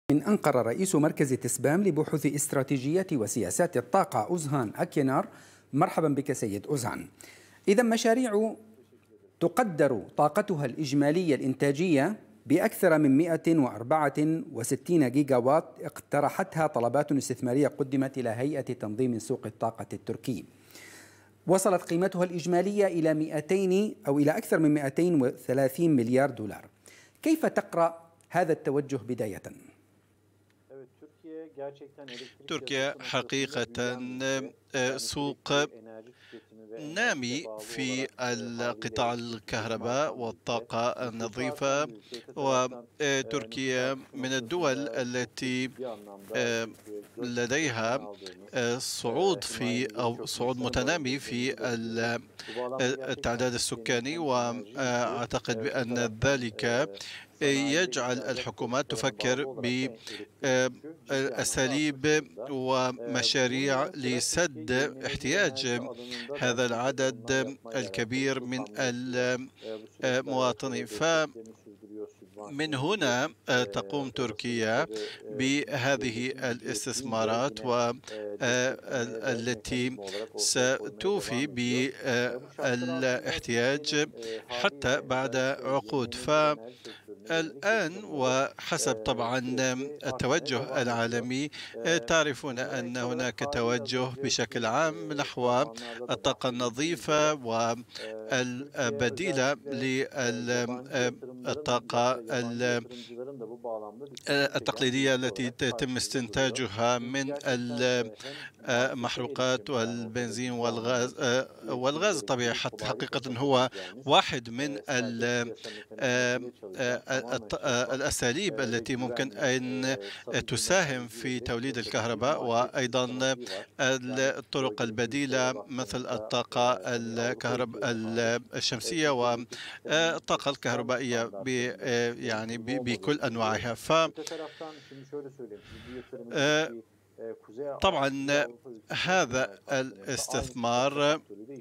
من أنقرة رئيس مركز تسبام لبحوث استراتيجيات وسياسات الطاقة أوزهان أكينار. مرحبا بك سيد أوزهان. إذا مشاريع تقدر طاقتها الإجمالية الإنتاجية بأكثر من 164 جيجا وات اقترحتها طلبات استثمارية قدمت إلى هيئة تنظيم سوق الطاقة التركي. وصلت قيمتها الإجمالية إلى 200 أو إلى أكثر من 230 مليار دولار. كيف تقرأ هذا التوجه بداية؟ تركيا حقيقة سوق نامي في القطاع الكهرباء والطاقة النظيفة، وتركيا من الدول التي لديها صعود متنامي في التعداد السكاني، وأعتقد بأن ذلك يجعل الحكومات تفكر بأساليب ومشاريع لسد احتياج هذا العدد الكبير من المواطنين. فمن هنا تقوم تركيا بهذه الاستثمارات والتي ستوفي بالاحتياج حتى بعد عقود. الآن وحسب طبعا التوجه العالمي، تعرفون أن هناك توجه بشكل عام نحو الطاقة النظيفة والبديلة للطاقة التقليدية التي يتم استنتاجها من المحروقات والبنزين والغاز الطبيعي. حقيقة هو واحد من الأساليب التي ممكن أن تساهم في توليد الكهرباء، وأيضا الطرق البديلة مثل الطاقة الشمسية والطاقة الكهربائية بكل أنواعها. طبعا هذا الاستثمار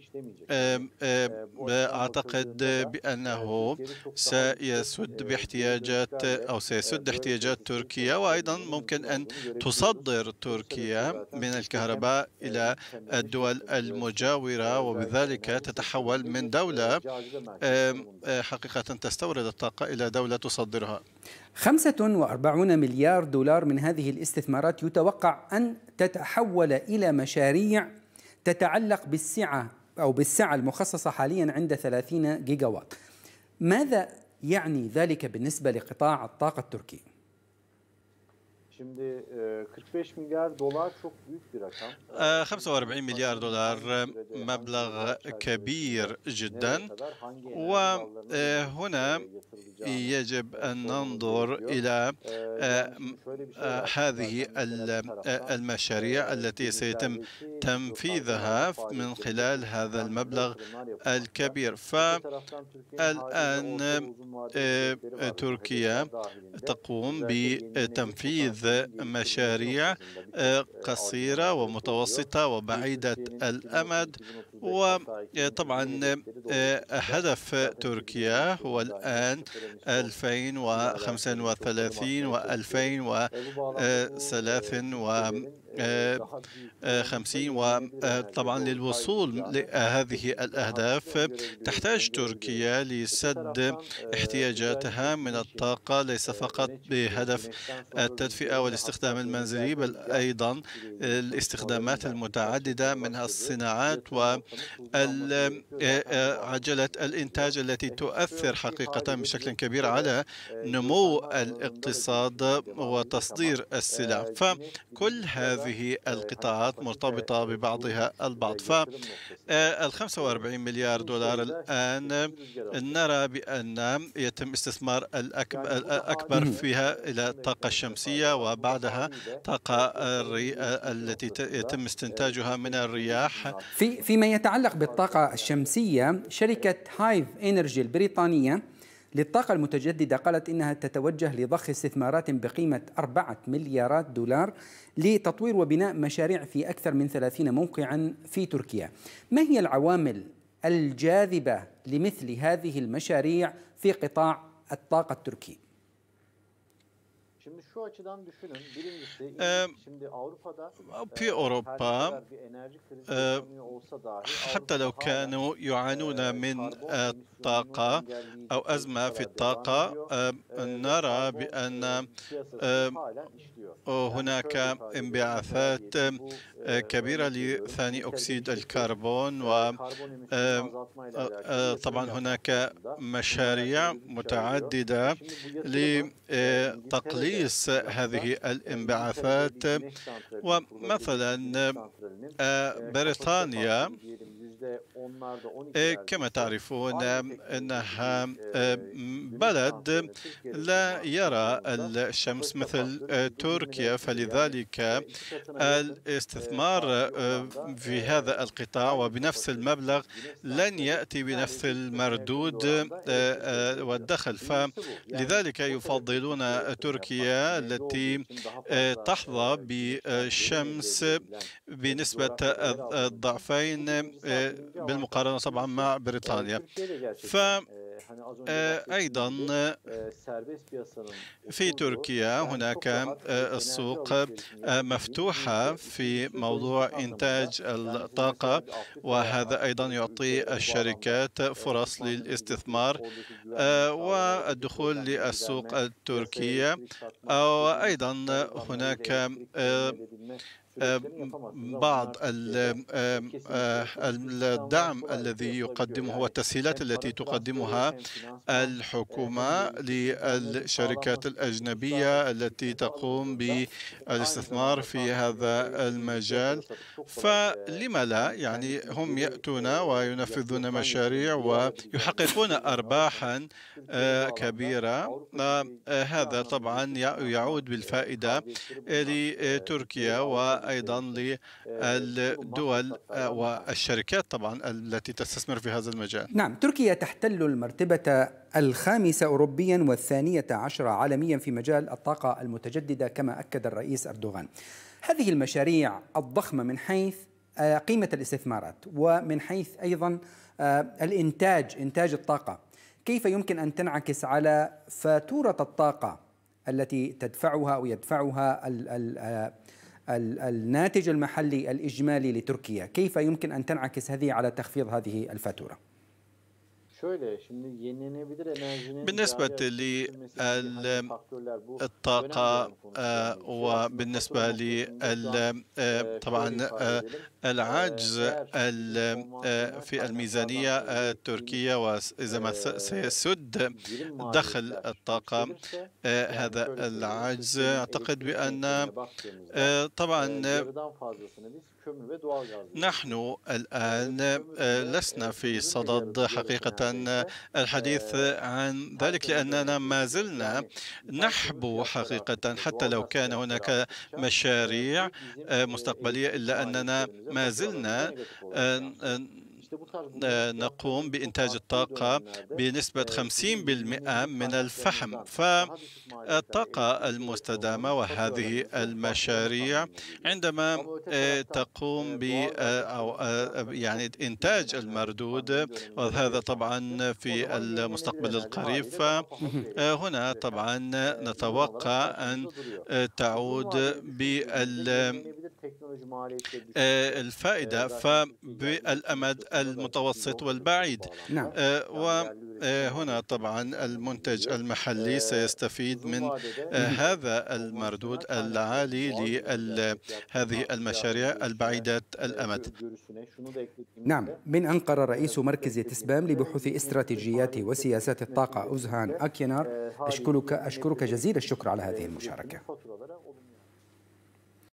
أعتقد بأنه سيسد احتياجات تركيا، وأيضا ممكن أن تصدر تركيا من الكهرباء إلى الدول المجاورة، وبذلك تتحول من دولة حقيقة تستورد الطاقة إلى دولة تصدرها. 45 مليار دولار من هذه الاستثمارات يتوقع أن تتحول إلى مشاريع تتعلق بالسعة المخصصة حاليا عند 30 جيجا وات. ماذا يعني ذلك بالنسبة لقطاع الطاقة التركي؟ 45 مليار دولار مبلغ كبير جدا، وهنا يجب أن ننظر إلى هذه المشاريع التي سيتم تنفيذها من خلال هذا المبلغ الكبير. فالآن تركيا تقوم بتنفيذ مشاريع قصيرة ومتوسطة وبعيدة الأمد، وطبعا هدف تركيا هو الآن 2035 و2053، وطبعا للوصول لهذه الأهداف تحتاج تركيا لسد احتياجاتها من الطاقة، ليس فقط بهدف التدفئة والاستخدام المنزلي، بل أيضا الاستخدامات المتعددة منها الصناعات وعجلة الإنتاج التي تؤثر حقيقة بشكل كبير على نمو الاقتصاد وتصدير السلع. فكل هذه القطاعات مرتبطة ببعضها البعض. فال 45 مليار دولار الآن نرى بأن يتم استثمار الأكبر فيها إلى الطاقة الشمسية، وبعدها طاقة التي يتم استنتاجها من الرياح. فيما يتعلق بالطاقة الشمسية، شركة هايف إنرجي البريطانية للطاقة المتجددة قالت إنها تتوجه لضخ استثمارات بقيمة 4 مليارات دولار لتطوير وبناء مشاريع في أكثر من 30 موقعا في تركيا. ما هي العوامل الجاذبة لمثل هذه المشاريع في قطاع الطاقة التركي؟ في أوروبا حتى لو كانوا يعانون من الطاقة أو أزمة في الطاقة، نرى بأن هناك انبعاثات كبيرة لثاني أكسيد الكربون، وطبعا هناك مشاريع متعددة لتقليص هذه الانبعاثات. ومثلا بريطانيا كما تعرفون أنها بلد لا يرى الشمس مثل تركيا، فلذلك الاستثمار في هذا القطاع وبنفس المبلغ لن يأتي بنفس المردود والدخل، فلذلك يفضلون تركيا التي تحظى بالشمس بنسبة الضعفين بالمقارنة طبعا مع بريطانيا. أيضا في تركيا هناك السوق مفتوحة في موضوع إنتاج الطاقة، وهذا أيضا يعطي الشركات فرص للاستثمار والدخول للسوق التركية. وأيضا هناك بعض الدعم الذي يقدمه والتسهيلات التي تقدمها الحكومة للشركات الأجنبية التي تقوم بالاستثمار في هذا المجال. فلما لا، يعني هم يأتون وينفذون مشاريع ويحققون أرباحا كبيرة. هذا طبعا يعود بالفائدة لتركيا وأيضا للدول والشركات طبعا التي تستثمر في هذا المجال. نعم، تركيا تحتل المرتبة الخامسة أوروبيا والثانية عشرة عالميا في مجال الطاقة المتجددة كما أكد الرئيس أردوغان. هذه المشاريع الضخمة من حيث قيمة الاستثمارات ومن حيث أيضا إنتاج الطاقة، كيف يمكن أن تنعكس على فاتورة الطاقة التي تدفعها أو يدفعها الناتج المحلي الإجمالي لتركيا؟ كيف يمكن أن تنعكس هذه على تخفيض هذه الفاتورة؟ بالنسبة للطاقة وبالنسبة طبعا العجز في الميزانية التركية، وإذا ما سيسد دخل الطاقة هذا العجز، أعتقد بأن طبعا نحن الآن لسنا في صدد حقيقة الحديث عن ذلك، لأننا ما زلنا نحبو حقيقة حتى لو كان هناك مشاريع مستقبلية، إلا أننا ما زلنا نقوم بإنتاج الطاقة بنسبة 50% من الفحم. فالطاقة المستدامة وهذه المشاريع عندما تقوم أو يعني إنتاج المردود، وهذا طبعا في المستقبل القريب، فهنا طبعا نتوقع أن تعود بالفائدة فبالأمد المتوسط والبعيد. نعم. وهنا طبعا المنتج المحلي سيستفيد من هذا المردود العالي لهذه المشاريع البعيدة الأمد. نعم، من أنقرة رئيس مركز تسبام لبحوث استراتيجيات وسياسات الطاقة أوزهان أكينار، أشكرك جزيل الشكر على هذه المشاركة.